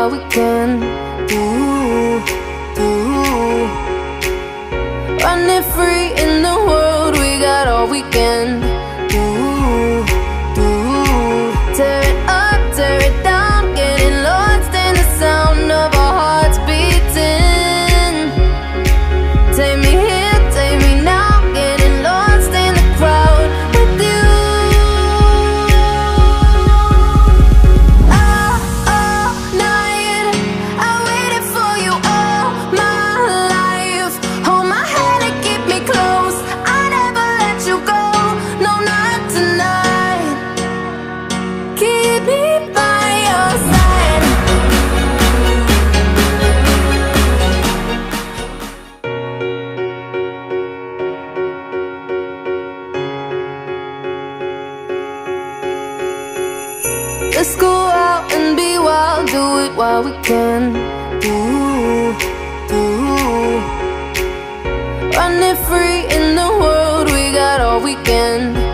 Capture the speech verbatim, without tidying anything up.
while we can. Do, do. Running free in the world, we got all we can. Do, do. Tear it up, tear it down, getting lost in the sound of our hearts beating. Take me here, take me now, getting lost in the crowd with you. All, all night, I waited for you all my life. Hold my hand and keep me close, I never let you go, no, not tonight. Keep me by your side. Let's go out and be wild, do it while we can. Do, do. Running free in the world, we got all we can.